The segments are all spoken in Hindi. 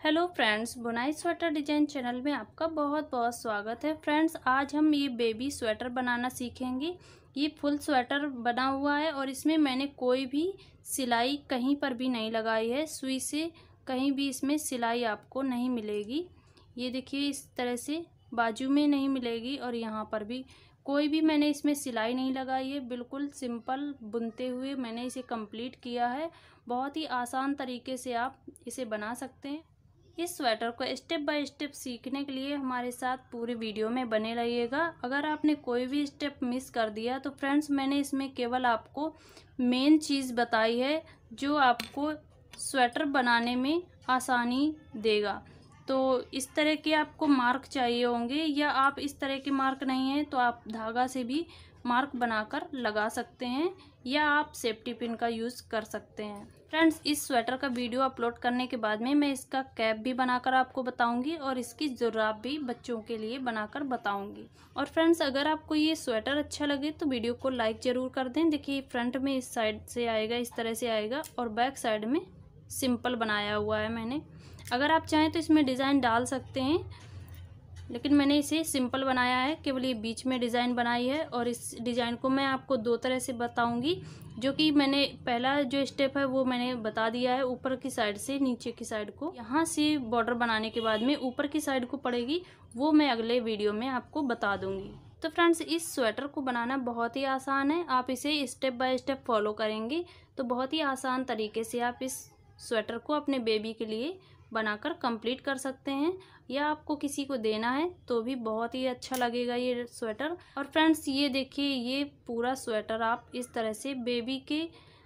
हेलो फ्रेंड्स, बुनाई स्वेटर डिजाइन चैनल में आपका बहुत बहुत स्वागत है। फ्रेंड्स, आज हम ये बेबी स्वेटर बनाना सीखेंगे। ये फुल स्वेटर बना हुआ है और इसमें मैंने कोई भी सिलाई कहीं पर भी नहीं लगाई है। सुई से कहीं भी इसमें सिलाई आपको नहीं मिलेगी। ये देखिए, इस तरह से बाजू में नहीं मिलेगी और यहाँ पर भी कोई भी मैंने इसमें सिलाई नहीं लगाई है। बिल्कुल सिंपल बुनते हुए मैंने इसे कंप्लीट किया है। बहुत ही आसान तरीके से आप इसे बना सकते हैं। इस स्वेटर को स्टेप बाय स्टेप सीखने के लिए हमारे साथ पूरी वीडियो में बने रहिएगा। अगर आपने कोई भी स्टेप मिस कर दिया तो फ्रेंड्स, मैंने इसमें केवल आपको मेन चीज़ बताई है जो आपको स्वेटर बनाने में आसानी देगा। तो इस तरह के आपको मार्क चाहिए होंगे, या आप इस तरह के मार्क नहीं हैं तो आप धागा से भी मार्क बनाकर लगा सकते हैं, या आप सेफ्टी पिन का यूज़ कर सकते हैं। फ्रेंड्स, इस स्वेटर का वीडियो अपलोड करने के बाद में मैं इसका कैप भी बनाकर आपको बताऊंगी और इसकी जुराब भी बच्चों के लिए बनाकर बताऊंगी। और फ्रेंड्स, अगर आपको ये स्वेटर अच्छा लगे तो वीडियो को लाइक ज़रूर कर दें। देखिए, फ्रंट में इस साइड से आएगा, इस तरह से आएगा, और बैक साइड में सिंपल बनाया हुआ है मैंने। अगर आप चाहें तो इसमें डिज़ाइन डाल सकते हैं, लेकिन मैंने इसे सिंपल बनाया है। केवल ये बीच में डिज़ाइन बनाई है और इस डिज़ाइन को मैं आपको दो तरह से बताऊंगी। जो कि मैंने पहला जो स्टेप है वो मैंने बता दिया है, ऊपर की साइड से नीचे की साइड को। यहाँ से बॉर्डर बनाने के बाद में ऊपर की साइड को पड़ेगी, वो मैं अगले वीडियो में आपको बता दूंगी। तो फ्रेंड्स, इस स्वेटर को बनाना बहुत ही आसान है। आप इसे स्टेप बाय स्टेप फॉलो करेंगे तो बहुत ही आसान तरीके से आप इस स्वेटर को अपने बेबी के लिए बनाकर कंप्लीट कर सकते हैं, या आपको किसी को देना है तो भी बहुत ही अच्छा लगेगा ये स्वेटर। और फ्रेंड्स, ये देखिए, ये पूरा स्वेटर आप इस तरह से बेबी के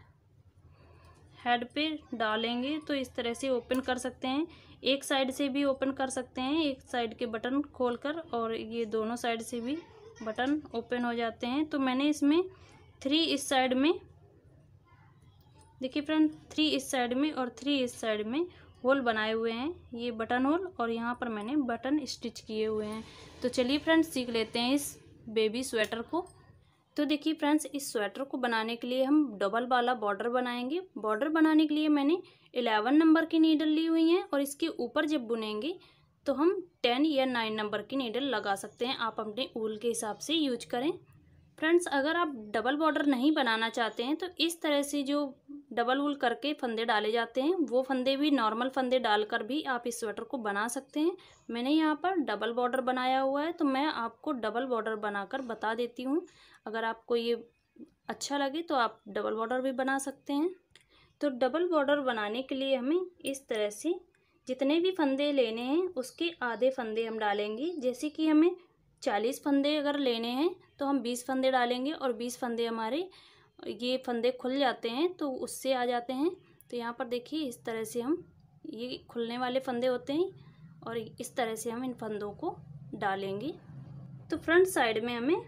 हेड पे डालेंगे तो इस तरह से ओपन कर सकते हैं। एक साइड से भी ओपन कर सकते हैं, एक साइड के बटन खोलकर, और ये दोनों साइड से भी बटन ओपन हो जाते हैं। तो मैंने इसमें 3 इस साइड में, देखिए फ्रेंड, 3 इस साइड में और 3 इस साइड में होल बनाए हुए हैं, ये बटन होल, और यहाँ पर मैंने बटन स्टिच किए हुए हैं। तो चलिए फ्रेंड्स, सीख लेते हैं इस बेबी स्वेटर को। तो देखिए फ्रेंड्स, इस स्वेटर को बनाने के लिए हम डबल वाला बॉर्डर बनाएंगे। बॉर्डर बनाने के लिए मैंने 11 नंबर की नीडल ली हुई है, और इसके ऊपर जब बुनेंगे तो हम 10 या 9 नंबर की नीडल लगा सकते हैं। आप अपने ऊल के हिसाब से यूज करें। फ्रेंड्स, अगर आप डबल बॉर्डर नहीं बनाना चाहते हैं तो इस तरह से जो डबल वूल करके फंदे डाले जाते हैं, वो फंदे भी, नॉर्मल फंदे डालकर भी आप इस स्वेटर को बना सकते हैं। मैंने यहाँ पर डबल बॉर्डर बनाया हुआ है, तो मैं आपको डबल बॉर्डर बनाकर बता देती हूँ। अगर आपको ये अच्छा लगे तो आप डबल बॉर्डर भी बना सकते हैं। तो डबल बॉर्डर बनाने के लिए हमें इस तरह से जितने भी फंदे लेने हैं उसके आधे फंदे हम डालेंगे। जैसे कि हमें 40 फंदे अगर लेने हैं तो हम 20 फंदे डालेंगे, और 20 फंदे हमारे ये फंदे खुल जाते हैं तो उससे आ जाते हैं। तो यहाँ पर देखिए, इस तरह से हम, ये खुलने वाले फंदे होते हैं, और इस तरह से हम इन फंदों को डालेंगे। तो फ्रंट साइड में हमें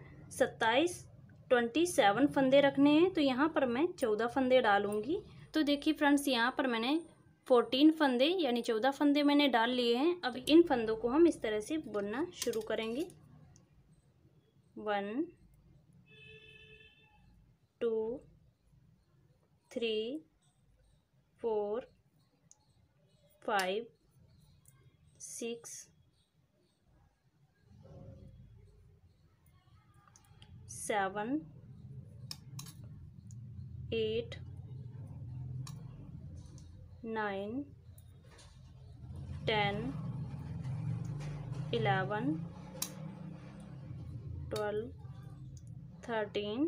27 फंदे रखने हैं, तो यहाँ पर मैं 14 फंदे डालूंगी। तो देखिए फ्रेंड्स, यहाँ पर मैंने 14 फंदे यानी 14 फंदे मैंने डाल लिए हैं। अब इन फंदों को हम इस तरह से बुनना शुरू करेंगे। 1 2 3 4 5 6 7 8 9 10 11 12 13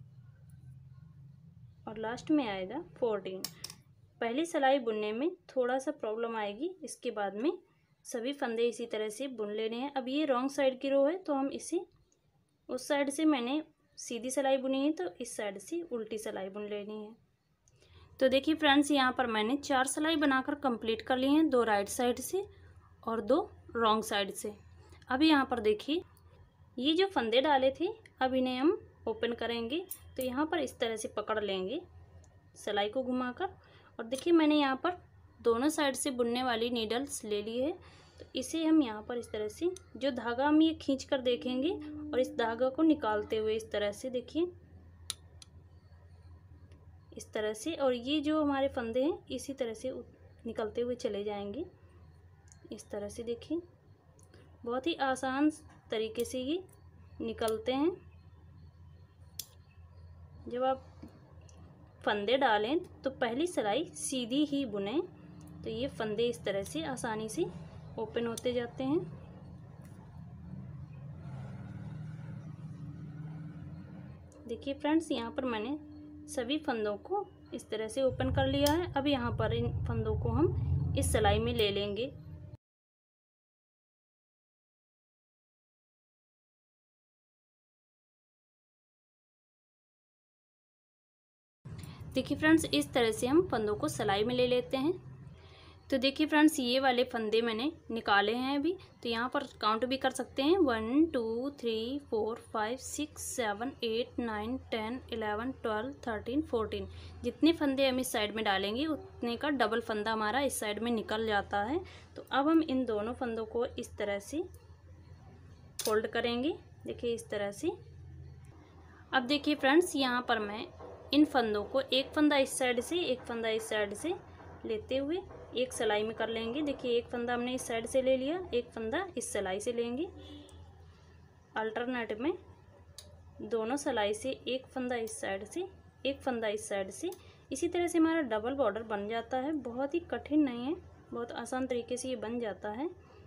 और लास्ट में आएगा 14। पहली सिलाई बुनने में थोड़ा सा प्रॉब्लम आएगी, इसके बाद में सभी फंदे इसी तरह से बुन लेने हैं। अब ये रॉन्ग साइड की रो है, तो हम इसे, उस साइड से मैंने सीधी सिलाई बुनी है तो इस साइड से उल्टी सिलाई बुन लेनी है। तो देखिए फ्रेंड्स, यहाँ पर मैंने 4 सिलाई बनाकर कंप्लीट कर ली हैं, 2 राइट साइड से और 2 रॉन्ग साइड से। अब यहाँ पर देखिए, ये जो फंदे डाले थे, अब इन्हें हम ओपन करेंगे। तो यहाँ पर इस तरह से पकड़ लेंगे सिलाई को घुमाकर, और देखिए मैंने यहाँ पर दोनों साइड से बुनने वाली नीडल्स ले ली है। तो इसे हम यहाँ पर इस तरह से, जो धागा हम ये खींच कर देखेंगे, और इस धागा को निकालते हुए इस तरह से, देखिए इस तरह से, और ये जो हमारे फंदे हैं इसी तरह से निकलते हुए चले जाएंगे। इस तरह से देखिए बहुत ही आसान तरीके से ये निकलते हैं। जब आप फंदे डालें तो पहली सिलाई सीधी ही बुनें, तो ये फंदे इस तरह से आसानी से ओपन होते जाते हैं। देखिए फ्रेंड्स, यहाँ पर मैंने सभी फंदों को इस तरह से ओपन कर लिया है। अब यहाँ पर इन फंदों को हम इस सिलाई में ले लेंगे। देखिए फ्रेंड्स, इस तरह से हम फंदों को सिलाई में ले लेते हैं। तो देखिए फ्रेंड्स, ये वाले फंदे मैंने निकाले हैं अभी। तो यहाँ पर काउंट भी कर सकते हैं 1 2 3 4 5 6 7 8 9 10 11 12 13 14। जितने फंदे हम इस साइड में डालेंगे उतने का डबल फंदा हमारा इस साइड में निकल जाता है। तो अब हम इन दोनों फंदों को इस तरह से फोल्ड करेंगे। देखिए इस तरह से। अब देखिए फ्रेंड्स, यहाँ पर मैं इन फंदों को एक फंदा इस साइड से एक फंदा इस साइड से लेते हुए एक सिलाई में कर लेंगे। देखिए एक फंदा हमने इस साइड से ले लिया, एक फंदा इस सिलाई से लेंगे। अल्टरनेट में दोनों सिलाई से एक फंदा इस साइड से एक फंदा इस साइड से, इसी तरह से हमारा डबल बॉर्डर बन जाता है। बहुत ही कठिन नहीं है, बहुत आसान तरीके से ये बन जाता है।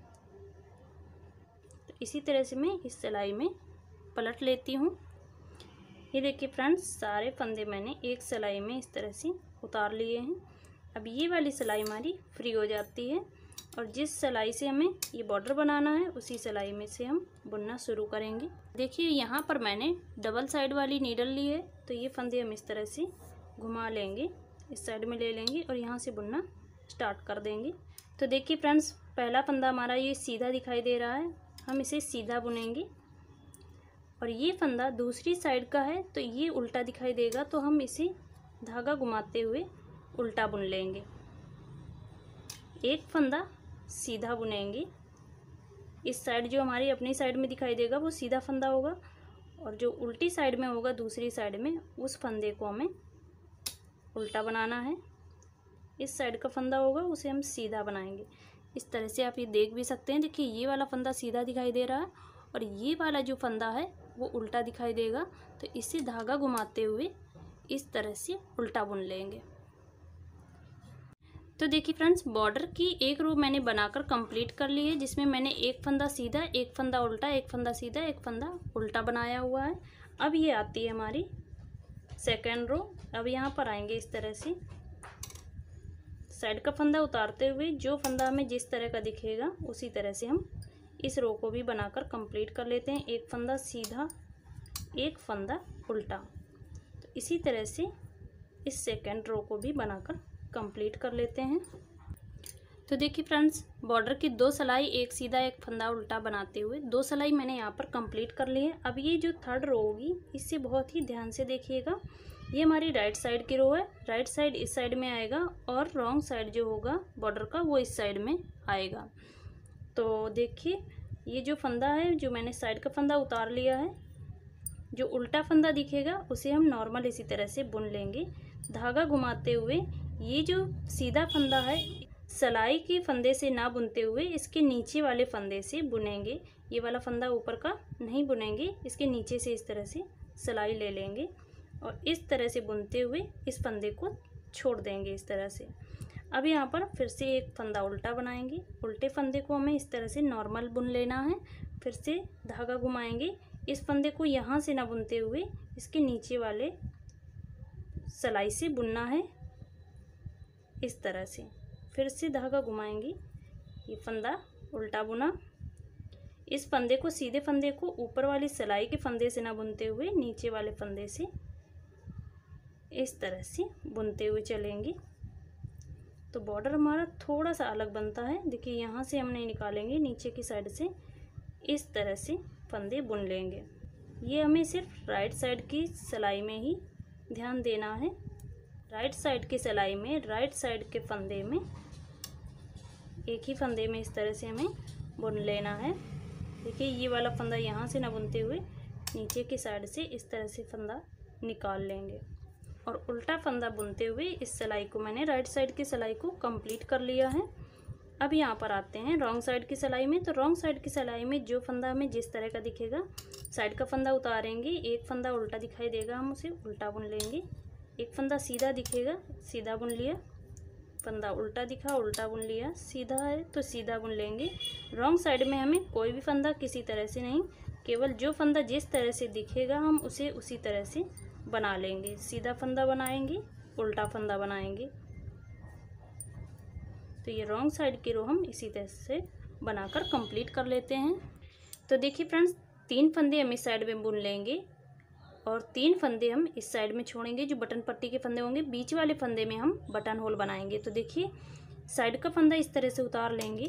तो इसी तरह से मैं इस सिलाई में पलट लेती हूँ। ये देखिए फ्रेंड्स, सारे फंदे मैंने एक सिलाई में इस तरह से उतार लिए हैं। अब ये वाली सिलाई हमारी फ्री हो जाती है और जिस सिलाई से हमें ये बॉर्डर बनाना है उसी सिलाई में से हम बुनना शुरू करेंगे। देखिए यहाँ पर मैंने डबल साइड वाली नीडल ली है, तो ये फंदे हम इस तरह से घुमा लेंगे, इस साइड में ले लेंगे और यहाँ से बुनना स्टार्ट कर देंगे। तो देखिए फ्रेंड्स, पहला फंदा हमारा ये सीधा दिखाई दे रहा है, हम इसे सीधा बुनेंगे। और ये फंदा दूसरी साइड का है तो ये उल्टा दिखाई देगा, तो हम इसे धागा घुमाते हुए उल्टा बुन लेंगे। एक फंदा सीधा बुनेंगे, इस साइड जो हमारी अपनी साइड में दिखाई देगा वो सीधा फंदा होगा और जो उल्टी साइड में होगा दूसरी साइड में, उस फंदे को हमें उल्टा बनाना है। इस साइड का फंदा होगा उसे हम सीधा बनाएंगे। इस तरह से आप ये देख भी सकते हैं। देखिए ये वाला फंदा सीधा दिखाई दे रहा है और ये वाला जो फंदा है वो उल्टा दिखाई देगा, तो इसे धागा घुमाते हुए इस तरह से उल्टा बुन लेंगे। तो देखिए फ्रेंड्स, बॉर्डर की एक रो मैंने बनाकर कंप्लीट कर ली है, जिसमें मैंने एक फंदा सीधा, एक फंदा उल्टा, एक फंदा सीधा, एक फंदा उल्टा बनाया हुआ है। अब ये आती है हमारी सेकेंड रो। अब यहाँ पर आएंगे इस तरह से साइड का फंदा उतारते हुए, जो फंदा हमें जिस तरह का दिखेगा उसी तरह से हम इस रो को भी बनाकर कंप्लीट कर लेते हैं। एक फंदा सीधा, एक फंदा उल्टा। तो इसी तरह से इस सेकेंड रो को भी बनाकर कंप्लीट कर लेते हैं। तो देखिए फ्रेंड्स, बॉर्डर की दो सिलाई, एक सीधा एक फंदा उल्टा बनाते हुए दो सिलाई मैंने यहाँ पर कंप्लीट कर ली है। अब ये जो थर्ड रो होगी, इससे बहुत ही ध्यान से देखिएगा। ये हमारी राइट साइड की रो है, राइट साइड इस साइड में आएगा और रॉन्ग साइड जो होगा बॉर्डर का वो इस साइड में आएगा। तो देखिए ये जो फंदा है, जो मैंने साइड का फंदा उतार लिया है, जो उल्टा फंदा दिखेगा उसे हम नॉर्मल इसी तरह से बुन लेंगे धागा घुमाते हुए। ये जो सीधा फंदा है, सिलाई के फंदे से ना बुनते हुए इसके नीचे वाले फंदे से बुनेंगे। ये वाला फंदा ऊपर का नहीं बुनेंगे, इसके नीचे से इस तरह से सिलाई ले लेंगे और इस तरह से बुनते हुए इस फंदे को छोड़ देंगे इस तरह से। अब यहाँ पर फिर से एक फंदा उल्टा बनाएंगे, उल्टे फंदे को हमें इस तरह से नॉर्मल बुन लेना है। फिर से धागा घुमाएंगे, इस फंदे को यहाँ से ना बुनते हुए इसके नीचे वाले सिलाई से बुनना है इस तरह से। फिर से धागा घुमाएंगे, ये फंदा उल्टा बुना। इस फंदे को, सीधे फंदे को ऊपर वाली सिलाई के फंदे से ना बुनते हुए नीचे वाले फंदे से इस तरह से बुनते हुए चलेंगे। तो बॉर्डर हमारा थोड़ा सा अलग बनता है। देखिए यहाँ से हमने निकालेंगे, नीचे की साइड से इस तरह से फंदे बुन लेंगे। ये हमें सिर्फ राइट साइड की सिलाई में ही ध्यान देना है। राइट साइड की सिलाई में, राइट साइड के फंदे में, एक ही फंदे में इस तरह से हमें बुन लेना है। देखिए ये वाला फंदा यहाँ से ना बुनते हुए नीचे की साइड से इस तरह से फंदा निकाल लेंगे और उल्टा फंदा बुनते हुए इस सिलाई को, मैंने राइट साइड की सिलाई को कंप्लीट कर लिया है। अब यहाँ पर आते हैं रॉन्ग साइड की सिलाई में। तो रॉन्ग साइड की सिलाई में जो फंदा हमें जिस तरह का दिखेगा साइड का फंदा उतारेंगे, एक फंदा उल्टा दिखाई देगा हम उसे उल्टा बुन लेंगे, एक फंदा सीधा दिखेगा सीधा बुन लिया, फंदा उल्टा दिखा उल्टा बुन लिया, सीधा है तो सीधा बुन लेंगे। रॉन्ग साइड में हमें कोई भी फंदा किसी तरह से नहीं, केवल जो फंदा जिस तरह से दिखेगा हम उसे उसी तरह से बना लेंगे। सीधा फंदा बनाएंगे, उल्टा फंदा बनाएंगे। तो ये रॉन्ग साइड की रो हम इसी तरह से बनाकर कंप्लीट कर लेते हैं। तो देखिए फ्रेंड्स, 3 फंदे हम इस साइड में बुन लेंगे और 3 फंदे हम इस साइड में छोड़ेंगे जो बटन पट्टी के फंदे होंगे। बीच वाले फंदे में हम बटन होल बनाएंगे। तो देखिए साइड का फंदा इस तरह से उतार लेंगे,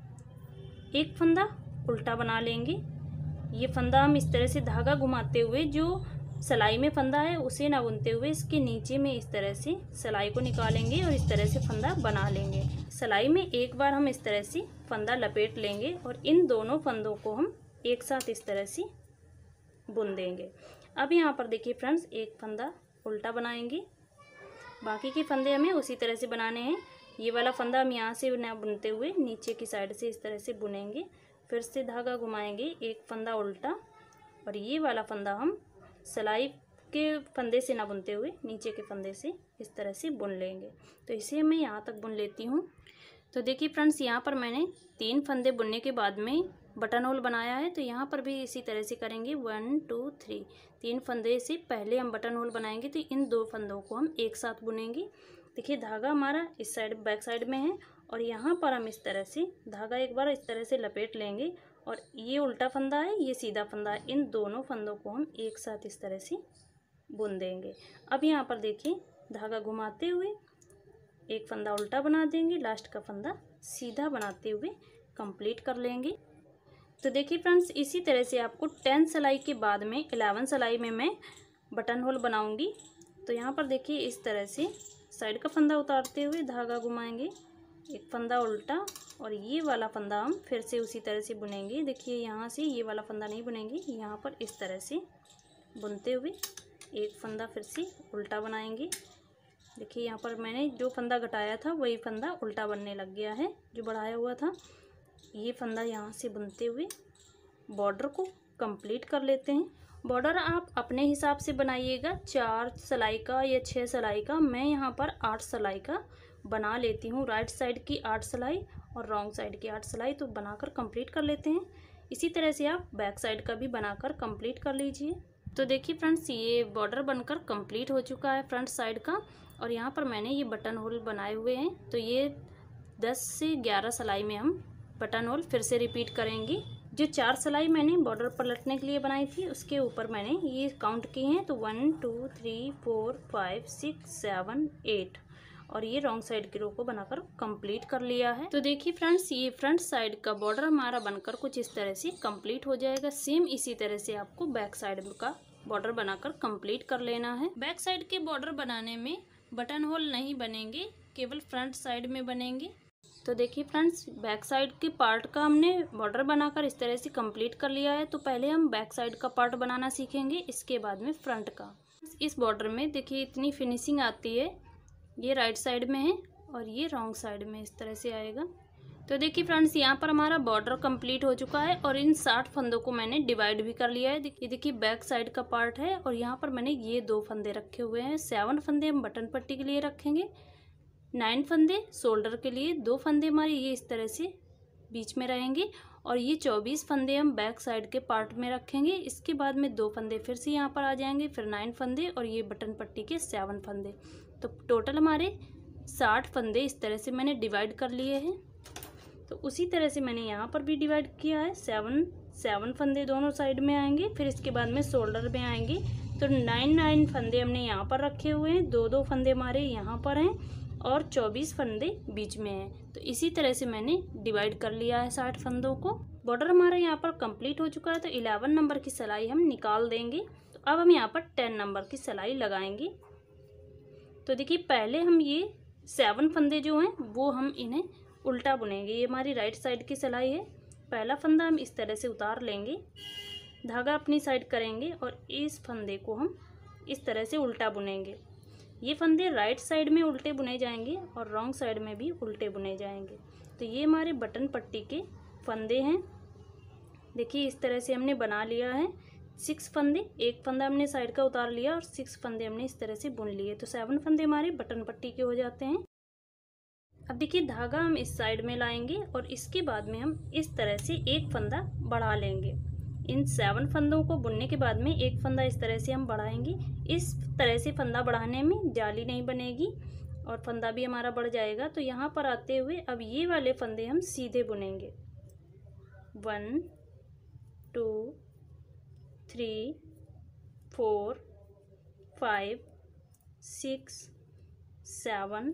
एक फंदा उल्टा बना लेंगे। ये फंदा हम इस तरह से धागा घुमाते हुए जो सिलाई में फंदा है उसे ना बुनते हुए इसके नीचे में इस तरह से सिलाई को निकालेंगे और इस तरह से फंदा बना लेंगे। सिलाई में एक बार हम इस तरह से फंदा लपेट लेंगे और इन दोनों फंदों को हम एक साथ इस तरह से बुन देंगे। अब यहाँ पर देखिए फ्रेंड्स, एक फंदा उल्टा बनाएंगे, बाकी के फंदे हमें उसी तरह से बनाने हैं। ये वाला फंदा हम यहाँ से ना बुनते हुए नीचे की साइड से इस तरह से बुनेंगे, फिर से धागा घुमाएंगे, एक फंदा उल्टा और ये वाला फंदा हम सिलाई के फंदे से ना बुनते हुए नीचे के फंदे से इस तरह से बुन लेंगे। तो इसे मैं यहाँ तक बुन लेती हूँ। तो देखिए फ्रेंड्स, यहाँ पर मैंने 3 फंदे बुनने के बाद में बटन होल बनाया है। तो यहाँ पर भी इसी तरह से करेंगे, 1 2 3 3 फंदे से पहले हम बटन होल बनाएंगे। तो इन 2 फंदों को हम एक साथ बुनेंगे। देखिए धागा हमारा इस साइड बैक साइड में है और यहाँ पर हम इस तरह से धागा एक बार इस तरह से लपेट लेंगे और ये उल्टा फंदा है ये सीधा फंदा है, इन दोनों फंदों को हम एक साथ इस तरह से बुन देंगे। अब यहाँ पर देखिए धागा घुमाते हुए एक फंदा उल्टा बना देंगे, लास्ट का फंदा सीधा बनाते हुए कंप्लीट कर लेंगे। तो देखिए फ्रेंड्स, इसी तरह से आपको 10 सिलाई के बाद में 11 सिलाई में मैं बटन होल बनाऊंगी। तो यहाँ पर देखिए इस तरह से साइड का फंदा उतारते हुए धागा घुमाएंगे, एक फंदा उल्टा और ये वाला फंदा हम फिर से उसी तरह से बुनेंगे। देखिए यहाँ से ये वाला फंदा नहीं बुनेंगे, यहाँ पर इस तरह से बुनते हुए एक फंदा फिर से उल्टा बनाएंगे। देखिए यहाँ पर मैंने जो फंदा घटाया था वही फंदा उल्टा बनने लग गया है जो बढ़ाया हुआ था। ये फंदा यहाँ से बुनते हुए बॉर्डर को कंप्लीट कर लेते हैं। बॉर्डर आप अपने हिसाब से बनाइएगा, 4 सिलाई का या 6 सिलाई का। मैं यहाँ पर 8 सिलाई का बना लेती हूँ। राइट साइड की 8 सिलाई और रॉन्ग साइड की 8 सिलाई तो बनाकर कंप्लीट कर लेते हैं। इसी तरह से आप बैक साइड का भी बनाकर कंप्लीट कर लीजिए। तो देखिए फ्रेंड्स, ये बॉर्डर बनकर कंप्लीट हो चुका है फ्रंट साइड का और यहाँ पर मैंने ये बटन होल बनाए हुए हैं। तो ये 10 से 11 सिलाई में हम बटन होल फिर से रिपीट करेंगे। जो 4 सिलाई मैंने बॉर्डर पलटने के लिए बनाई थी उसके ऊपर मैंने ये काउंट की हैं। तो 1 2 3 4 5 6 7 8 और ये रॉन्ग साइड की रो को बनाकर कंप्लीट कर लिया है। तो देखिए फ्रेंड्स, ये फ्रंट साइड का बॉर्डर हमारा बनकर कुछ इस तरह से कंप्लीट हो जाएगा। सेम इसी तरह से आपको बैक साइड का बॉर्डर बनाकर कंप्लीट कर लेना है। बैक साइड के बॉर्डर बनाने में बटन होल नहीं बनेंगे, केवल फ्रंट साइड में बनेंगे। तो देखिए फ्रेंड्स, बैक साइड के पार्ट का हमने बॉर्डर बनाकर इस तरह से कंप्लीट कर लिया है। तो पहले हम बैक साइड का पार्ट बनाना सीखेंगे, इसके बाद में फ्रंट का। इस बॉर्डर में देखिए इतनी फिनिशिंग आती है। ये राइट साइड में है और ये रॉन्ग साइड में इस तरह से आएगा। तो देखिए फ्रेंड्स, यहाँ पर हमारा बॉर्डर कंप्लीट हो चुका है और इन 60 फंदों को मैंने डिवाइड भी कर लिया है। ये देखिए बैक साइड का पार्ट है और यहाँ पर मैंने ये 2 फंदे रखे हुए हैं। 7 फंदे हम बटन पट्टी के लिए रखेंगे, 9 फंदे शोल्डर के लिए, 2 फंदे हमारे ये इस तरह से बीच में रहेंगे और ये 24 फंदे हम बैक साइड के पार्ट में रखेंगे। इसके बाद में 2 फंदे फिर से यहाँ पर आ जाएंगे, फिर 9 फंदे और ये बटन पट्टी के 7 फंदे। तो टोटल हमारे 60 फंदे इस तरह से मैंने डिवाइड कर लिए हैं। तो उसी तरह से मैंने यहाँ पर भी डिवाइड किया है। 7 फंदे दोनों साइड में आएंगे, फिर इसके बाद में शोल्डर में आएंगे। तो 9 फंदे हमने यहाँ पर रखे हुए हैं, 2 फंदे हमारे यहाँ पर हैं और 24 फंदे बीच में हैं। तो इसी तरह से मैंने डिवाइड कर लिया है 60 फंदों को। बॉर्डर हमारा यहाँ पर कंप्लीट हो चुका है। तो 11 नंबर की सिलाई हम निकाल देंगे। तो अब हम यहाँ पर 10 नंबर की सिलाई लगाएंगे। तो देखिए पहले हम ये 7 फंदे जो हैं वो हम इन्हें उल्टा बुनेंगे। ये हमारी राइट साइड की सिलाई है। पहला फंदा हम इस तरह से उतार लेंगे, धागा अपनी साइड करेंगे और इस फंदे को हम इस तरह से उल्टा बुनेंगे। ये फंदे राइट साइड में उल्टे बुने जाएंगे और रॉन्ग साइड में भी उल्टे बुने जाएंगे। तो ये हमारे बटन पट्टी के फंदे हैं। देखिए इस तरह से हमने बना लिया है 6 फंदे। एक फंदा हमने साइड का उतार लिया और 6 फंदे हमने इस तरह से बुन लिए, तो 7 फंदे हमारे बटन पट्टी के हो जाते हैं। अब देखिए धागा हम इस साइड में लाएंगे और इसके बाद में हम इस तरह से एक फंदा बढ़ा लेंगे। इन 7 फंदों को बुनने के बाद में एक फंदा इस तरह से हम बढ़ाएंगे। इस तरह से फंदा बढ़ाने में जाली नहीं बनेगी और फंदा भी हमारा बढ़ जाएगा। तो यहाँ पर आते हुए अब ये वाले फंदे हम सीधे बुनेंगे। 1 2 3 4 5 6 7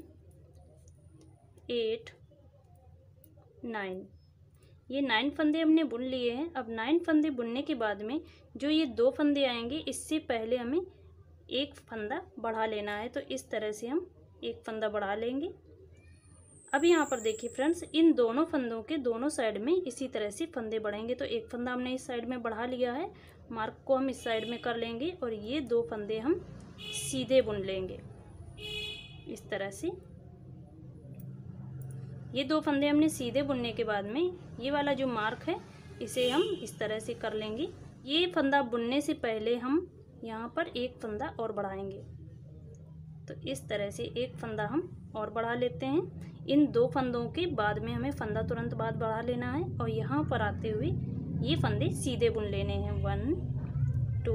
8 9, ये 9 फंदे हमने बुन लिए हैं। अब 9 फंदे बुनने के बाद में जो ये 2 फंदे आएंगे, इससे पहले हमें एक फंदा बढ़ा लेना है। तो इस तरह से हम एक फंदा बढ़ा लेंगे। अब यहाँ पर देखिए फ्रेंड्स, इन दोनों फंदों के दोनों साइड में इसी तरह से फंदे बढ़ेंगे। तो एक फंदा हमने इस साइड में बढ़ा लिया है, मार्क को हम इस साइड में कर लेंगे और ये 2 फंदे हम सीधे बुन लेंगे इस तरह से। ये 2 फंदे हमने सीधे बुनने के बाद में ये वाला जो मार्क है इसे हम इस तरह से कर लेंगे। ये फंदा बुनने से पहले हम यहाँ पर एक फंदा और बढ़ाएंगे। तो इस तरह से एक फंदा हम और बढ़ा लेते हैं। इन 2 फंदों के बाद में हमें फंदा तुरंत बाद बढ़ा लेना है और यहाँ पर आते हुए ये फंदे सीधे बुन लेने हैं। 1 2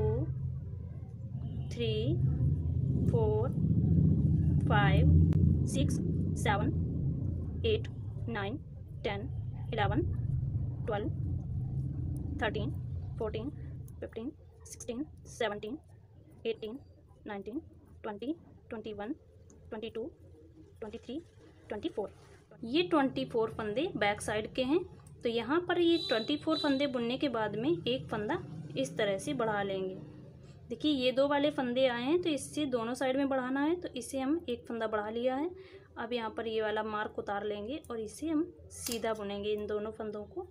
3 4 5 6 7 8 9 10 11 12 13 14 15 16 17 18 19 20 21 22 23 24, ये 24 फंदे बैक साइड के हैं। तो यहाँ पर ये 24 फंदे बुनने के बाद में एक फंदा इस तरह से बढ़ा लेंगे। देखिए ये 2 वाले फंदे आए हैं, तो इससे दोनों साइड में बढ़ाना है। तो इसे हम एक फंदा बढ़ा लिया है। अब यहाँ पर ये वाला मार्क उतार लेंगे और इसे हम सीधा बुनेंगे। इन दोनों फंदों को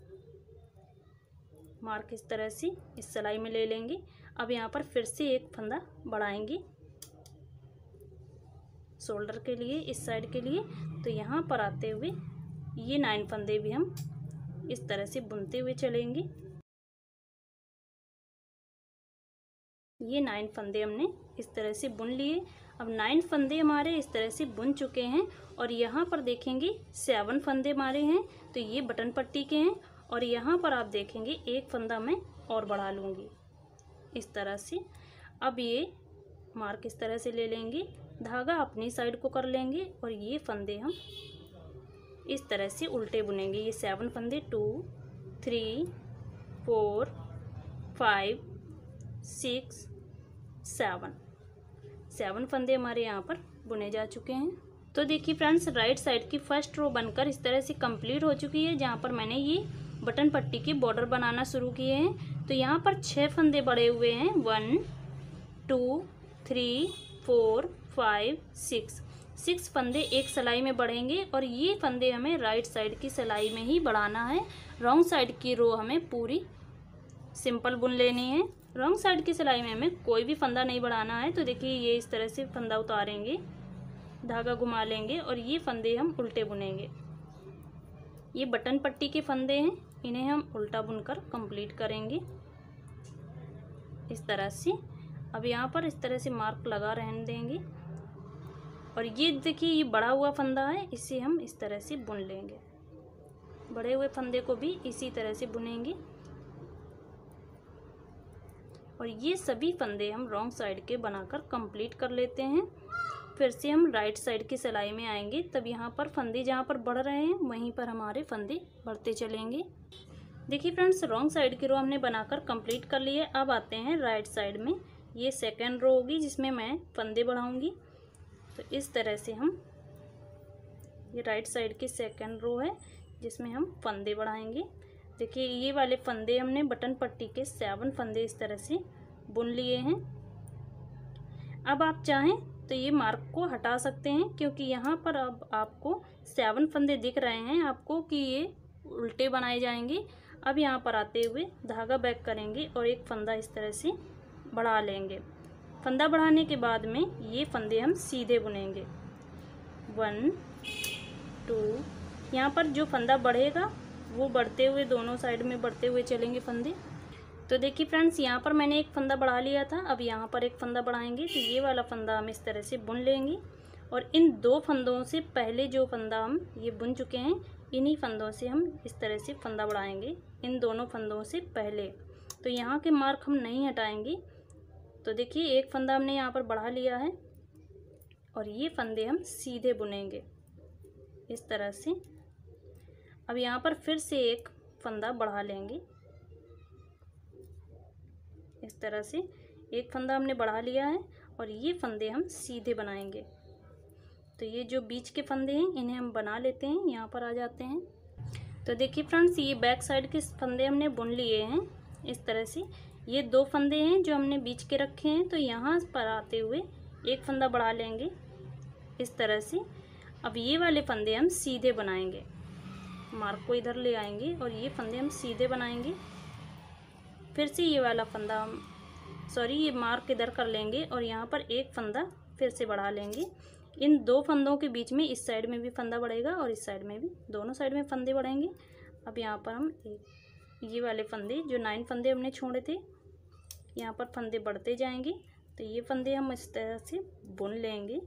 मार्क इस तरह से इस सिलाई में ले लेंगे। अब यहाँ पर फिर से एक फंदा बढ़ाएंगे शोल्डर के लिए, इस साइड के लिए। तो यहाँ पर आते हुए ये 9 फंदे भी हम इस तरह से बुनते हुए चलेंगे। ये 9 फंदे हमने इस तरह से बुन लिए। अब 9 फंदे हमारे इस तरह से बुन चुके हैं और यहाँ पर देखेंगे 7 फंदे हमारे हैं, तो ये बटन पट्टी के हैं। और यहाँ पर आप देखेंगे एक फंदा मैं और बढ़ा लूँगी इस तरह से। अब ये मार्क इस तरह से ले लेंगे, धागा अपनी साइड को कर लेंगे और ये फंदे हम इस तरह से उल्टे बुनेंगे। ये 7 फंदे 2 3 4 5 6 7 फंदे हमारे यहाँ पर बुने जा चुके हैं। तो देखिए फ्रेंड्स, राइट साइड की फर्स्ट रो बनकर इस तरह से कंप्लीट हो चुकी है, जहाँ पर मैंने ये बटन पट्टी के बॉर्डर बनाना शुरू किए हैं। तो यहाँ पर 6 फंदे बढ़े हुए हैं। 1 2 3 4 5 6 फंदे एक सिलाई में बढ़ेंगे और ये फंदे हमें राइट साइड की सिलाई में ही बढ़ाना है। रॉन्ग साइड की रो हमें पूरी सिंपल बुन लेनी है। रॉन्ग साइड की सिलाई में हमें कोई भी फंदा नहीं बढ़ाना है। तो देखिए ये इस तरह से फंदा उतारेंगे, धागा घुमा लेंगे और ये फंदे हम उल्टे बुनेंगे। ये बटन पट्टी के फंदे हैं, इन्हें हम उल्टा बुनकर कंप्लीट करेंगे इस तरह से। अब यहाँ पर इस तरह से मार्क लगा रहने देंगे और ये देखिए ये बढ़ा हुआ फंदा है, इसे हम इस तरह से बुन लेंगे। बढ़े हुए फंदे को भी इसी तरह से बुनेंगे और ये सभी फंदे हम रॉन्ग साइड के बनाकर कंप्लीट कर लेते हैं। फिर से हम राइट साइड की सिलाई में आएंगे, तब यहाँ पर फंदे जहाँ पर बढ़ रहे हैं वहीं पर हमारे फंदे बढ़ते चलेंगे। देखिए फ्रेंड्स, रॉन्ग साइड की रो हमने बनाकर कंप्लीट कर ली है। अब आते हैं राइट साइड में। ये सेकंड रो होगी जिसमें मैं फंदे बढ़ाऊंगी। तो इस तरह से हम, ये राइट साइड की सेकंड रो है जिसमें हम फंदे बढ़ाएंगे। देखिए ये वाले फंदे हमने बटन पट्टी के 7 फंदे इस तरह से बुन लिए हैं। अब आप चाहें तो ये मार्क को हटा सकते हैं, क्योंकि यहाँ पर अब आपको 7 फंदे दिख रहे हैं आपको कि ये उल्टे बनाए जाएंगे। अब यहाँ पर आते हुए धागा बैक करेंगे और एक फंदा इस तरह से बढ़ा लेंगे। फंदा बढ़ाने के बाद में ये फंदे हम सीधे बुनेंगे। 1 2 यहाँ पर जो फंदा बढ़ेगा वो बढ़ते हुए दोनों साइड में बढ़ते हुए चलेंगे फंदे। तो देखिए फ्रेंड्स, यहाँ पर मैंने एक फंदा बढ़ा लिया था, अब यहाँ पर एक फंदा बढ़ाएंगे। तो ये वाला फंदा हम इस तरह से बुन लेंगे और इन दो फंदों से पहले जो फंदा हम ये बुन चुके हैं, इन्हीं फंदों से हम इस तरह से फंदा बढ़ाएंगे, इन दोनों फंदों से पहले। तो यहाँ के मार्क हम नहीं हटाएंगे। तो देखिए एक फंदा हमने यहाँ पर बढ़ा लिया है और ये फंदे हम सीधे बुनेंगे इस तरह से। अब यहाँ पर फिर से एक फंदा बढ़ा लेंगे इस तरह से। एक फंदा हमने बढ़ा लिया है और ये फंदे हम सीधे बनाएंगे। तो ये जो बीच के फंदे हैं इन्हें हम बना लेते हैं, यहाँ पर आ जाते हैं। तो देखिए फ्रेंड्स, ये बैक साइड के फंदे हमने बुन लिए हैं इस तरह से। ये दो फंदे हैं जो हमने बीच के रखे हैं, तो यहाँ पर आते हुए एक फंदा बढ़ा लेंगे इस तरह से। अब ये वाले फंदे हम सीधे बनाएंगे, मार्क को इधर ले आएंगे और ये फंदे हम सीधे बनाएंगे। फिर से ये वाला फंदा हम ये मार्क इधर कर लेंगे और यहाँ पर एक फंदा फिर से बढ़ा लेंगे। इन दो फंदों के बीच में इस साइड में भी फंदा बढ़ेगा और इस साइड में भी, दोनों साइड में फंदे बढ़ेंगे। अब यहाँ पर हम ये वाले फंदे जो 9 फंदे हमने छोड़े थे, यहाँ पर फंदे बढ़ते जाएंगे। तो ये फंदे हम इस तरह से बुन लेंगे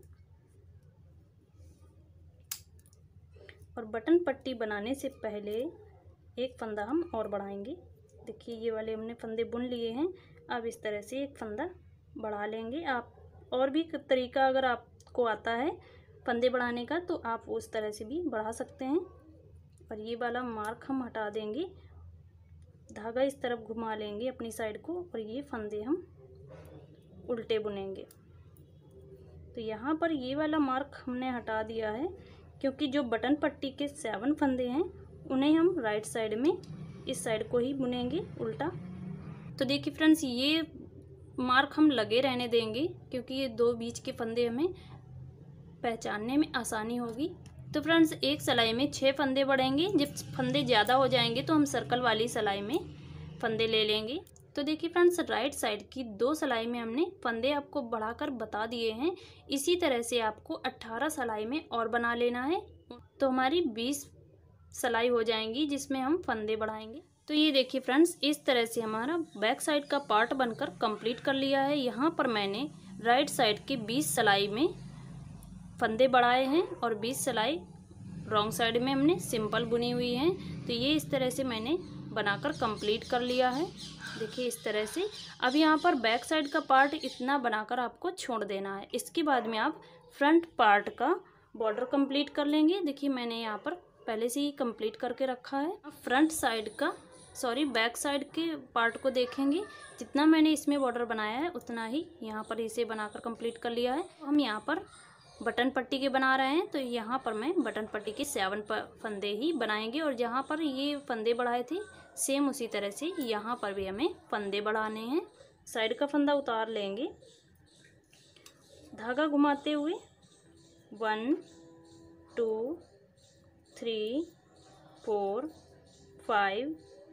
और बटन पट्टी बनाने से पहले एक फंदा हम और बढ़ाएंगे। देखिए ये वाले हमने फंदे बुन लिए हैं, अब इस तरह से एक फंदा बढ़ा लेंगे। आप और भी तरीका अगर आपको आता है फंदे बढ़ाने का तो आप उस तरह से भी बढ़ा सकते हैं। और ये वाला मार्क हम हटा देंगे, धागा इस तरफ घुमा लेंगे अपनी साइड को और ये फंदे हम उल्टे बुनेंगे। तो यहाँ पर ये वाला मार्क हमने हटा दिया है क्योंकि जो बटन पट्टी के 7 फंदे हैं उन्हें हम राइट साइड में इस साइड को ही बुनेंगे उल्टा। तो देखिए फ्रेंड्स, ये मार्क हम लगे रहने देंगे क्योंकि ये दो बीच के फंदे हमें पहचानने में आसानी होगी। तो फ्रेंड्स, एक सिलाई में 6 फंदे बढ़ेंगे। जब फंदे ज़्यादा हो जाएंगे तो हम सर्कल वाली सिलाई में फंदे ले लेंगे। तो देखिए फ्रेंड्स, राइट साइड की 2 सिलाई में हमने फंदे आपको बढ़ाकर बता दिए हैं। इसी तरह से आपको 18 सिलाई में और बना लेना है, तो हमारी 20 सिलाई हो जाएंगी जिसमें हम फंदे बढ़ाएंगे। तो ये देखिए फ्रेंड्स, इस तरह से हमारा बैक साइड का पार्ट बनकर कंप्लीट कर लिया है। यहाँ पर मैंने राइट साइड के 20 सिलाई में फंदे बढ़ाए हैं और 20 सिलाई रॉन्ग साइड में हमने सिंपल बुनी हुई है। तो ये इस तरह से मैंने बनाकर कंप्लीट कर लिया है। देखिए इस तरह से। अब यहाँ पर बैक साइड का पार्ट इतना बनाकर आपको छोड़ देना है। इसके बाद में आप फ्रंट पार्ट का बॉर्डर कंप्लीट कर लेंगे। देखिए मैंने यहाँ पर पहले से ही कंप्लीट करके रखा है। अब फ्रंट साइड का बैक साइड के पार्ट को देखेंगे। जितना मैंने इसमें बॉर्डर बनाया है उतना ही यहाँ पर इसे बनाकर कंप्लीट कर लिया है। हम यहाँ पर बटन पट्टी के बना रहे हैं, तो यहाँ पर मैं बटन पट्टी के 7 फंदे ही बनाएंगे और जहाँ पर ये फंदे बढ़ाए थे सेम उसी तरह से यहाँ पर भी हमें फंदे बढ़ाने हैं। साइड का फंदा उतार लेंगे, धागा घुमाते हुए 1 2 3 4 5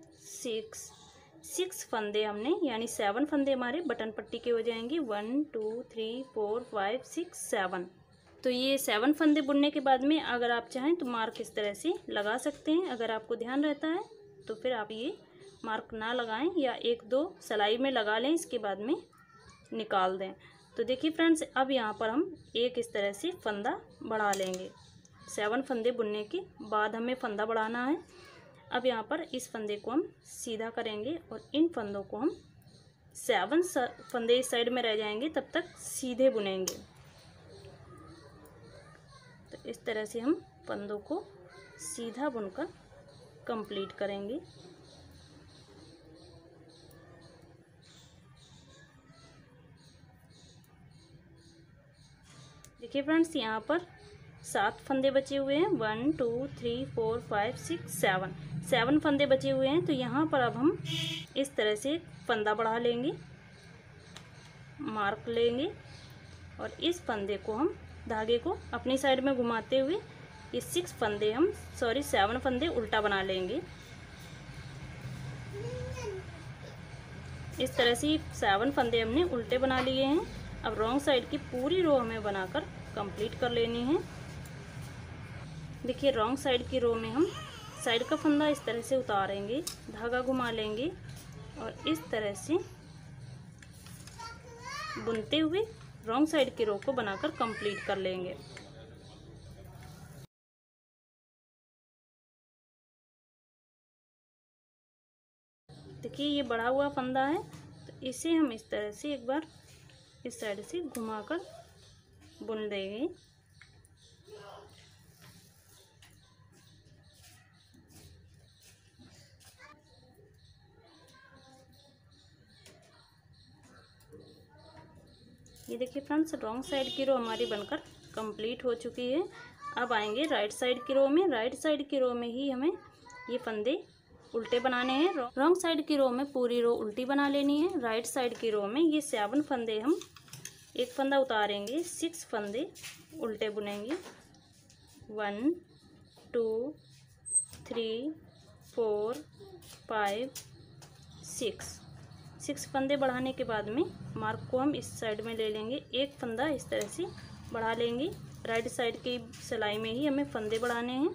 6 फंदे हमने, यानी 7 फंदे हमारे बटन पट्टी के हो जाएंगे। 1 2 3 4 5 6 7। तो ये 7 फंदे बुनने के बाद में अगर आप चाहें तो मार्क इस तरह से लगा सकते हैं। अगर आपको ध्यान रहता है तो फिर आप ये मार्क ना लगाएं या 1-2 सिलाई में लगा लें, इसके बाद में निकाल दें। तो देखिए फ्रेंड्स, अब यहाँ पर हम एक इस तरह से फंदा बढ़ा लेंगे। 7 फंदे बुनने के बाद हमें फंदा बढ़ाना है। अब यहाँ पर इस फंदे को हम सीधा करेंगे और इन फंदों को हम 7 फंदे इस साइड में रह जाएंगे तब तक सीधे बुनेंगे। तो इस तरह से हम फंदों को सीधा बुनकर कंप्लीट करेंगे। देखिए फ्रेंड्स, यहाँ पर 7 फंदे बचे हुए हैं। 1 2 3 4 5 6 7 फंदे बचे हुए हैं। तो यहाँ पर अब हम इस तरह से फंदा बढ़ा लेंगे, मार्क लेंगे और इस फंदे को हम धागे को अपनी साइड में घुमाते हुए ये 7 फंदे उल्टा बना लेंगे। इस तरह से 7 फंदे हमने उल्टे बना लिए हैं। अब रॉन्ग साइड की पूरी रो हमें बनाकर कंप्लीट कर लेनी है। देखिए रॉन्ग साइड की रो में हम साइड का फंदा इस तरह से उतारेंगे, धागा घुमा लेंगे और इस तरह से बुनते हुए रॉन्ग साइड की रो को बनाकर कंप्लीट कर लेंगे। देखिए ये बढ़ा हुआ फंदा है, तो इसे हम इस तरह से एक बार इस साइड से घुमाकर बुन देंगे। ये देखिए फ्रेंड्स, रॉन्ग साइड की रो हमारी बनकर कंप्लीट हो चुकी है। अब आएंगे राइट साइड की रो में। राइट साइड की रो में ही हमें ये फंदे उल्टे बनाने हैं। रॉन्ग साइड की रो में पूरी रो उल्टी बना लेनी है। राइट साइड की रो में ये 7 फंदे हम एक फंदा उतारेंगे, 6 फंदे उल्टे बुनेंगे। 1 2 3 4 5 6 फंदे बढ़ाने के बाद में मार्क को हम इस साइड में ले लेंगे। एक फंदा इस तरह से बढ़ा लेंगे। राइट साइड की सिलाई में ही हमें फंदे बढ़ाने हैं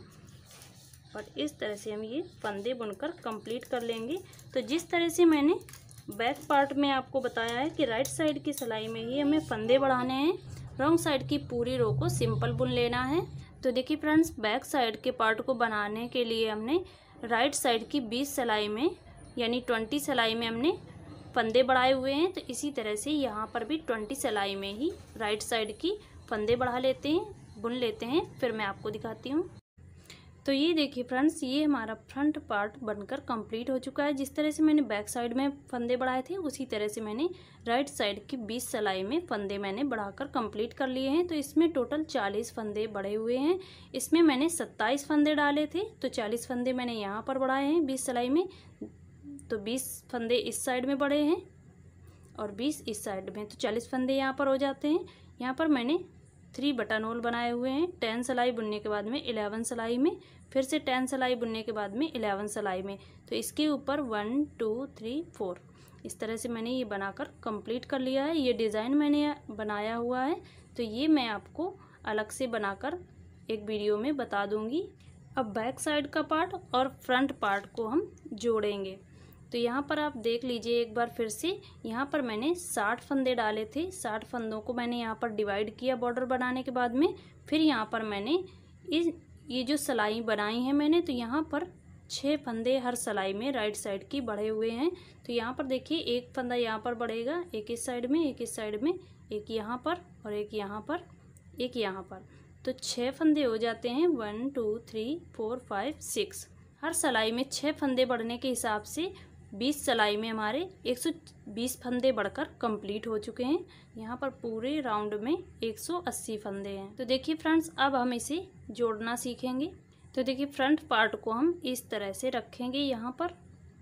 और इस तरह से हम ये फंदे बुनकर कंप्लीट कर लेंगे। तो जिस तरह से मैंने बैक पार्ट में आपको बताया है कि राइट साइड की सिलाई में ही हमें फंदे बढ़ाने हैं, रॉन्ग साइड की पूरी रो को सिंपल बुन लेना है। तो देखिए फ्रेंड्स, बैक साइड के पार्ट को बनाने के लिए हमने राइट साइड की 20 सिलाई में यानी 20 सिलाई में हमने फंदे बढ़ाए हुए हैं। तो इसी तरह से यहाँ पर भी 20 सिलाई में ही राइट साइड की फंदे बढ़ा लेते हैं, बुन लेते हैं। फिर मैं आपको दिखाती हूँ। तो ये देखिए फ्रेंड्स, ये हमारा फ्रंट पार्ट बनकर कंप्लीट हो चुका है। जिस तरह से मैंने बैक साइड में फंदे बढ़ाए थे उसी तरह से मैंने राइट साइड की 20 सिलाई में फंदे मैंने बढ़ाकर कंप्लीट कर लिए हैं। तो इसमें टोटल 40 फंदे बढ़े हुए हैं। इसमें मैंने 27 फंदे डाले थे, तो 40 फंदे मैंने यहाँ पर बढ़ाए हैं 20 सिलाई में। तो 20 फंदे इस साइड में बढ़े हैं और 20 इस साइड में, तो 40 फंदे यहाँ पर हो जाते हैं। यहाँ पर मैंने 3 बटन होल बनाए हुए हैं। 10 सिलाई बुनने के बाद में 11 सिलाई में, फिर से 10 सिलाई बुनने के बाद में 11 सिलाई में। तो इसके ऊपर 1 2 3 4 इस तरह से मैंने ये बनाकर कंप्लीट कर लिया है। ये डिज़ाइन मैंने बनाया हुआ है, तो ये मैं आपको अलग से बनाकर एक वीडियो में बता दूंगी। अब बैक साइड का पार्ट और फ्रंट पार्ट को हम जोड़ेंगे। तो यहाँ पर आप देख लीजिए एक बार फिर से, यहाँ पर मैंने 60 फंदे डाले थे। 60 फंदों को मैंने यहाँ पर डिवाइड किया बॉर्डर बनाने के बाद में। फिर यहाँ पर मैंने ये जो सिलाई बनाई है मैंने, तो यहाँ पर 6 फंदे हर सिलाई में राइट साइड की बढ़े हुए हैं। तो यहाँ पर देखिए एक फंदा यहाँ पर बढ़ेगा, एक इस साइड में, एक इस साइड में, एक यहाँ पर और एक यहाँ पर, एक यहाँ पर। तो 6 फंदे हो जाते हैं। 1 2 3 4 5 6 हर सिलाई में 6 फंदे बढ़ने के हिसाब से 20 सिलाई में हमारे 120 फंदे बढ़कर कंप्लीट हो चुके हैं। यहाँ पर पूरे राउंड में 180 फंदे हैं। तो देखिए फ्रेंड्स, अब हम इसे जोड़ना सीखेंगे। तो देखिए फ्रंट पार्ट को हम इस तरह से रखेंगे यहाँ पर।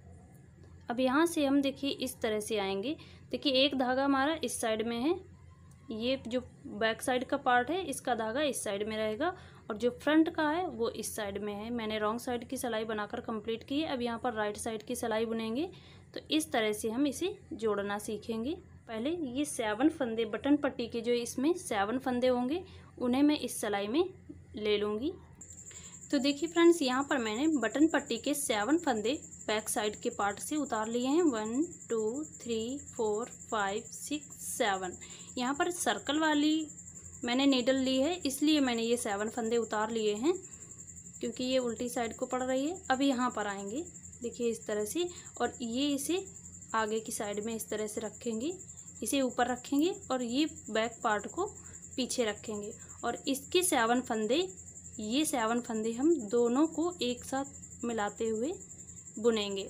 अब यहाँ से हम देखिए इस तरह से आएंगे। देखिए एक धागा हमारा इस साइड में है, ये जो बैक साइड का पार्ट है इसका धागा इस साइड में रहेगा और जो फ्रंट का है वो इस साइड में है। मैंने रॉन्ग साइड की सिलाई बनाकर कंप्लीट की है। अब यहाँ पर राइट साइड की सिलाई बुनेंगे। तो इस तरह से हम इसे जोड़ना सीखेंगे। पहले ये 7 फंदे बटन पट्टी के जो इसमें 7 फंदे होंगे उन्हें मैं इस सिलाई में ले लूँगी। तो देखिए फ्रेंड्स, यहाँ पर मैंने बटन पट्टी के 7 फंदे बैक साइड के पार्ट से उतार लिए हैं। 1 2 3 4 5 6 7 यहाँ पर सर्कल वाली मैंने नीडल ली है, इसलिए मैंने ये 7 फंदे उतार लिए हैं क्योंकि ये उल्टी साइड को पड़ रही है। अब यहाँ पर आएंगे देखिए इस तरह से, और ये इसे आगे की साइड में इस तरह से रखेंगे, इसे ऊपर रखेंगे और ये बैक पार्ट को पीछे रखेंगे और इसके 7 फंदे, ये 7 फंदे हम दोनों को एक साथ मिलाते हुए बुनेंगे।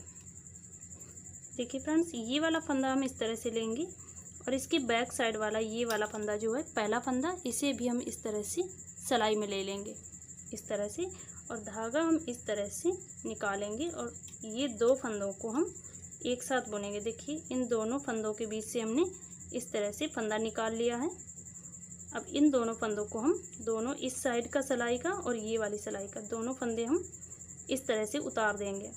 देखिए फ्रेंड्स, ये वाला फंदा हम इस तरह से लेंगे और इसके बैक साइड वाला ये वाला फंदा जो है पहला फंदा, इसे भी हम इस तरह से सिलाई में ले लेंगे इस तरह से, और धागा हम इस तरह से निकालेंगे और ये 2 फंदों को हम एक साथ बुनेंगे। देखिए इन दोनों फंदों के बीच से हमने इस तरह से फंदा निकाल लिया है। अब इन दोनों फंदों को हम दोनों इस साइड का सिलाई का और ये वाली सिलाई का दोनों फंदे हम इस तरह से उतार देंगे।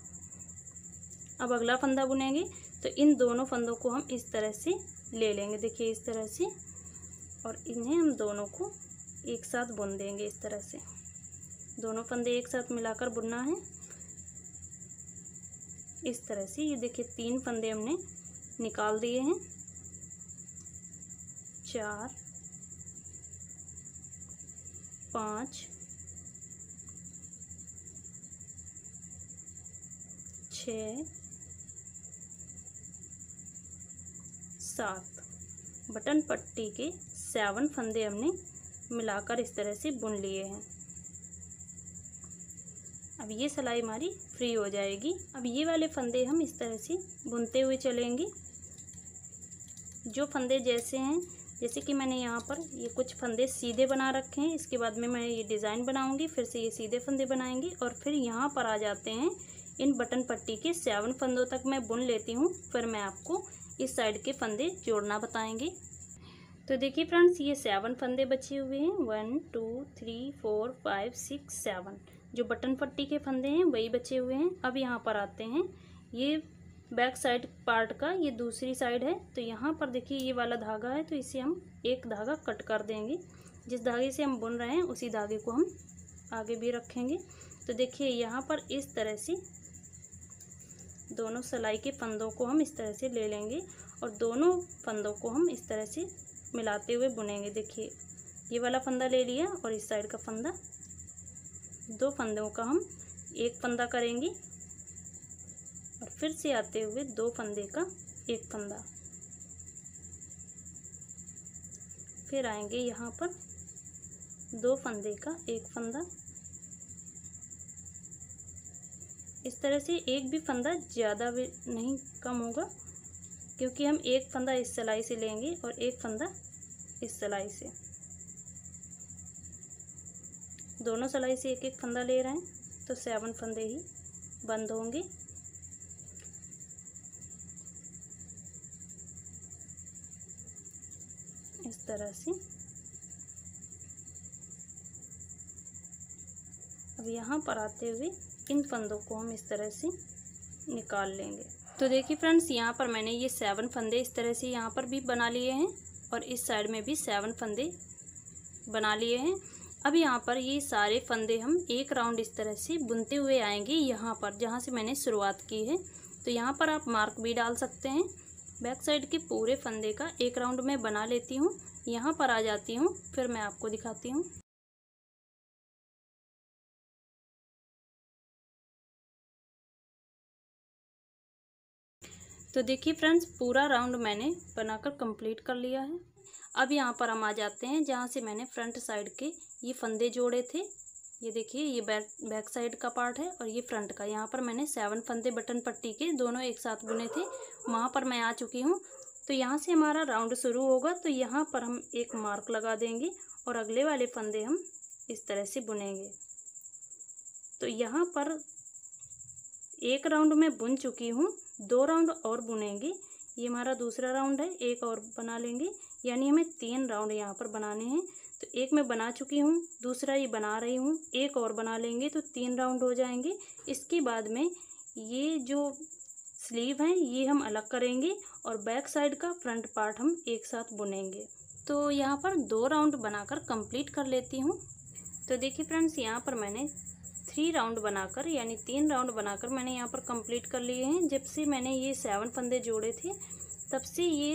अब अगला फंदा बुनेंगे तो इन दोनों फंदों को हम इस तरह से ले लेंगे, देखिए इस तरह से, और इन्हें हम दोनों को एक साथ बुन देंगे इस तरह से। दोनों फंदे एक साथ मिलाकर बुनना है। इस तरह से ये देखिए 3 फंदे हमने निकाल दिए हैं। 4 5 6 7 बटन पट्टी के 7 फंदे हमने मिलाकर इस तरह से बुन लिए हैं। अब ये सिलाई हमारी फ्री हो जाएगी। अब ये वाले फंदे हम इस तरह से बुनते हुए चलेंगे। जो फंदे जैसे हैं, जैसे कि मैंने यहाँ पर ये कुछ फंदे सीधे बना रखे हैं, इसके बाद में मैं ये डिज़ाइन बनाऊंगी, फिर से ये सीधे फंदे बनाएंगे और फिर यहाँ पर आ जाते हैं। इन बटन पट्टी के 7 फंदों तक मैं बुन लेती हूँ, फिर मैं आपको इस साइड के फंदे जोड़ना बताएंगे। तो देखिए फ्रेंड्स, ये 7 फंदे बचे हुए हैं। 1 2 3 4 5 6 7 जो बटन पट्टी के फंदे हैं वही बचे हुए हैं। अब यहाँ पर आते हैं। ये बैक साइड पार्ट का ये दूसरी साइड है, तो यहाँ पर देखिए ये वाला धागा है, तो इसे हम एक धागा कट कर देंगे। जिस धागे से हम बुन रहे हैं उसी धागे को हम आगे भी रखेंगे। तो देखिए यहाँ पर इस तरह से दोनों सिलाई के फंदों को हम इस तरह से ले लेंगे और दोनों फंदों को हम इस तरह से मिलाते हुए बुनेंगे। देखिए ये वाला फंदा ले लिया और इस साइड का फंदा, 2 फंदों का हम एक फंदा करेंगे और फिर से आते हुए 2 फंदे का एक फंदा, फिर आएंगे यहाँ पर 2 फंदे का एक फंदा। इस तरह से एक भी फंदा ज़्यादा भी नहीं कम होगा, क्योंकि हम एक फंदा इस सिलाई से लेंगे और एक फंदा इस सिलाई से। दोनों सिलाई से एक एक फंदा ले रहे हैं, तो 7 फंदे ही बंद होंगे। इस तरह से। अब यहाँ पर आते हुए इन फंदों को हम इस तरह से निकाल लेंगे। तो देखिए फ्रेंड्स, यहाँ पर मैंने ये 7 फंदे इस तरह से यहाँ पर भी बना लिए हैं और इस साइड में भी 7 फंदे बना लिए हैं। अब यहाँ पर ये सारे फंदे हम एक राउंड इस तरह से बुनते हुए आएंगे यहाँ पर, जहाँ से मैंने शुरुआत की है। तो यहाँ पर आप मार्क भी डाल सकते हैं। बैक साइड के पूरे फंदे का एक राउंड में बना लेती हूँ, यहाँ पर आ जाती हूँ, फिर मैं आपको दिखाती हूँ। तो देखिए फ्रेंड्स, पूरा राउंड मैंने बनाकर कंप्लीट कर लिया है। अब यहाँ पर हम आ जाते हैं जहाँ से मैंने फ्रंट साइड के ये फंदे जोड़े थे। ये देखिए ये बैक साइड का पार्ट है और ये फ्रंट का। यहाँ पर मैंने 7 फंदे बटन पट्टी के दोनों एक साथ बुने थे, वहाँ पर मैं आ चुकी हूँ। तो यहाँ से हमारा राउंड शुरू होगा, तो यहाँ पर हम एक मार्क लगा देंगे और अगले वाले फंदे हम इस तरह से बुनेंगे। तो यहाँ पर एक राउंड में बुन चुकी हूँ, 2 राउंड और बुनेंगे। ये हमारा दूसरा राउंड है, एक और बना लेंगे, यानी हमें 3 राउंड यहाँ पर बनाने हैं। तो एक मैं बना चुकी हूँ, दूसरा ये बना रही हूँ, एक और बना लेंगे तो 3 राउंड हो जाएंगे। इसके बाद में ये जो स्लीव हैं ये हम अलग करेंगे और बैक साइड का फ्रंट पार्ट हम एक साथ बुनेंगे। तो यहाँ पर 2 राउंड बनाकर कंप्लीट कर लेती हूँ। तो देखिए फ्रेंड्स, यहाँ पर मैंने 3 राउंड बनाकर, यानी 3 राउंड बनाकर मैंने यहाँ पर कंप्लीट कर लिए हैं। जब से मैंने ये 7 फंदे जोड़े थे तब से ये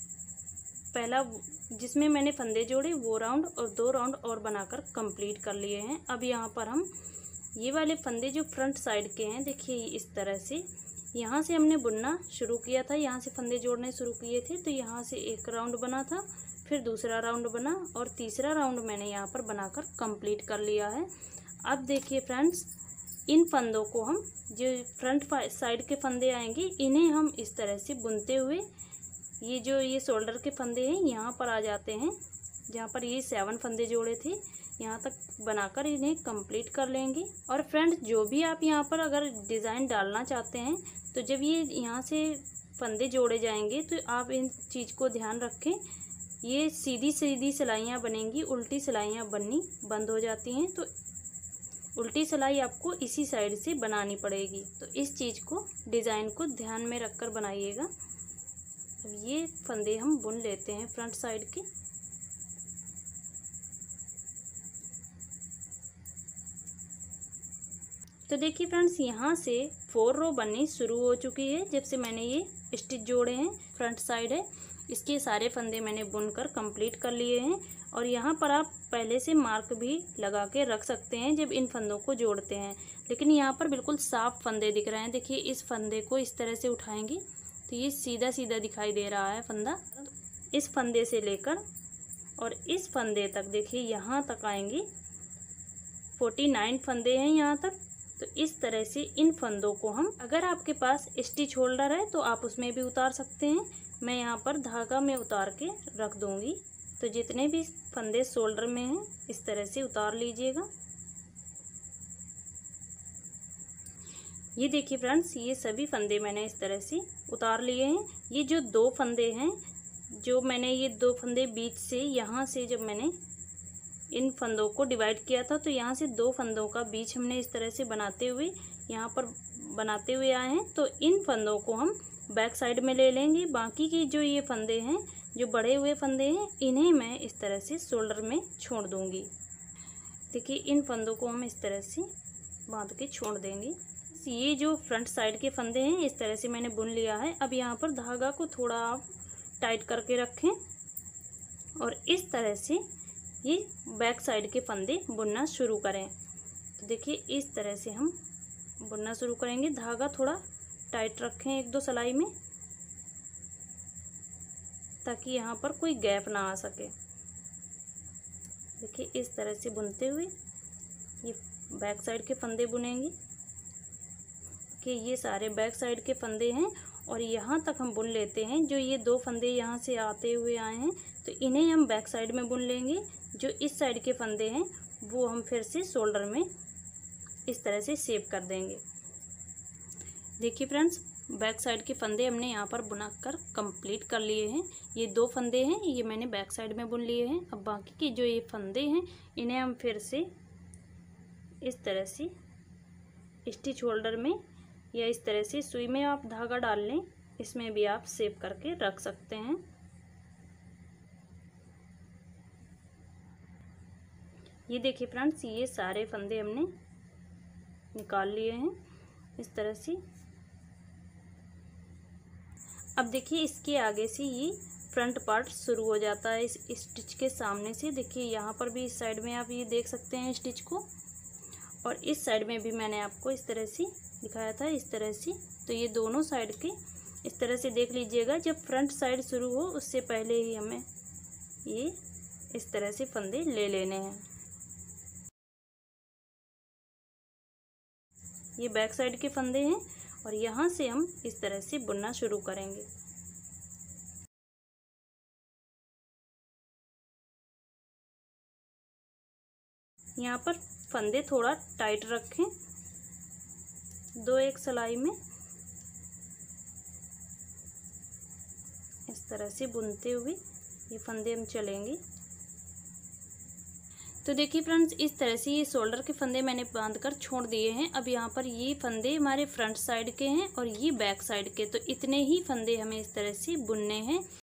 पहला जिसमें मैंने फंदे जोड़े वो राउंड और 2 राउंड और बनाकर कंप्लीट कर लिए हैं। अब यहाँ पर हम ये वाले फंदे जो फ्रंट साइड के हैं, देखिए इस तरह से यहाँ से हमने बुनना शुरू किया था, यहाँ से फंदे जोड़ने शुरू किए थे। तो यहाँ से एक राउंड बना था, फिर दूसरा राउंड बना और तीसरा राउंड मैंने यहाँ पर बनाकर कंप्लीट कर लिया है। अब देखिए फ्रेंड्स, इन फंदों को हम जो फ्रंट साइड के फंदे आएंगे इन्हें हम इस तरह से बुनते हुए ये जो ये शोल्डर के फंदे हैं यहाँ पर आ जाते हैं, जहाँ पर ये 7 फंदे जोड़े थे यहाँ तक बनाकर इन्हें कंप्लीट कर लेंगे। और फ्रेंड्स, जो भी आप यहाँ पर अगर डिज़ाइन डालना चाहते हैं तो जब ये यहाँ से फंदे जोड़े जाएंगे तो आप इन चीज़ को ध्यान रखें, ये सीधी सीधी सिलाइयाँ बनेंगी, उल्टी सिलाइयाँ बननी बंद हो जाती हैं। तो उल्टी सिलाई आपको इसी साइड से बनानी पड़ेगी, तो इस चीज़ को डिज़ाइन को ध्यान में रखकर बनाइएगा। अब ये फंदे हम बुन लेते हैं फ्रंट साइड के। तो देखिए फ्रेंड्स, यहाँ से 4 रो बननी शुरू हो चुकी है जब से मैंने ये स्टिच जोड़े हैं। फ्रंट साइड है, इसके सारे फंदे मैंने बुनकर कंप्लीट कर लिए हैं। और यहाँ पर आप पहले से मार्क भी लगा के रख सकते हैं जब इन फंदों को जोड़ते हैं। लेकिन यहाँ पर बिल्कुल साफ फंदे दिख रहे हैं। देखिए, इस फंदे को इस तरह से उठाएंगे तो ये सीधा सीधा दिखाई दे रहा है फंदा। इस फंदे से लेकर और इस फंदे तक देखिए यहाँ तक आएंगे। 49 फंदे हैं यहाँ तक। तो इस तरह से इन फंदों को हम, अगर आपके पास स्टिच होल्डर है तो आप उसमें भी उतार सकते हैं। मैं यहाँ पर धागा में उतार के रख दूँगी। तो जितने भी फंदे शोल्डर में हैं इस तरह से उतार लीजिएगा। ये देखिए फ्रेंड्स, ये सभी फंदे मैंने इस तरह से उतार लिए हैं। ये जो 2 फंदे हैं, जो मैंने ये 2 फंदे बीच से, यहाँ से जब मैंने इन फंदों को डिवाइड किया था तो यहाँ से 2 फंदों का बीच हमने इस तरह से बनाते हुए यहाँ पर बनाते हुए आए हैं। तो इन फंदों को हम बैक साइड में ले लेंगे। बाकी के जो ये फंदे हैं, जो बड़े हुए फंदे हैं, इन्हें मैं इस तरह से शोल्डर में छोड़ दूँगी। देखिए, इन फंदों को हम इस तरह से बांध के छोड़ देंगे। ये जो फ्रंट साइड के फंदे हैं इस तरह से मैंने बुन लिया है। अब यहाँ पर धागा को थोड़ा आप टाइट करके रखें और इस तरह से ये बैक साइड के फंदे बुनना शुरू करें। तो देखिए, इस तरह से हम बुनना शुरू करेंगे। धागा थोड़ा टाइट रखें 1-2 सिलाई में, ताकि यहाँ पर कोई गैप ना आ सके। देखिए, इस तरह से बुनते हुए ये बैक साइड के फंदे बुनेंगे कि ये सारे बैक साइड के फंदे हैं। और यहाँ तक हम बुन लेते हैं। जो ये 2 फंदे यहाँ से आते हुए आए हैं तो इन्हें हम बैक साइड में बुन लेंगे। जो इस साइड के फंदे हैं वो हम फिर से शोल्डर में इस तरह से शेप कर देंगे। देखिए फ्रेंड्स, बैक साइड के फंदे हमने यहाँ पर बुनाकर कंप्लीट कर लिए हैं। ये 2 फंदे हैं, ये मैंने बैक साइड में बुन लिए हैं। अब बाकी के जो ये फंदे हैं इन्हें हम फिर से इस तरह से स्टिच होल्डर में या इस तरह से सुई में आप धागा डाल लें, इसमें भी आप शेप करके रख सकते हैं। ये देखिए फ्रेंड्स, ये सारे फंदे हमने निकाल लिए हैं इस तरह से। अब देखिए, इसके आगे से ये फ्रंट पार्ट शुरू हो जाता है इस स्टिच के सामने से। देखिए, यहाँ पर भी इस साइड में आप ये देख सकते हैं स्टिच को, और इस साइड में भी मैंने आपको इस तरह से दिखाया था, इस तरह से। तो ये दोनों साइड के इस तरह से देख लीजिएगा। जब फ्रंट साइड शुरू हो उससे पहले ही हमें ये इस तरह से फंदे ले लेने हैं। ये बैक साइड के फंदे हैं और यहाँ से हम इस तरह से बुनना शुरू करेंगे। यहाँ पर फंदे थोड़ा टाइट रखें 2-1 सिलाई में, इस तरह से बुनते हुए ये फंदे हम चलेंगे। तो देखिए फ्रेंड्स, इस तरह से ये शोल्डर के फंदे मैंने बांधकर छोड़ दिए हैं। अब यहाँ पर ये फंदे हमारे फ्रंट साइड के हैं और ये बैक साइड के। तो इतने ही फंदे हमें इस तरह से बुनने हैं।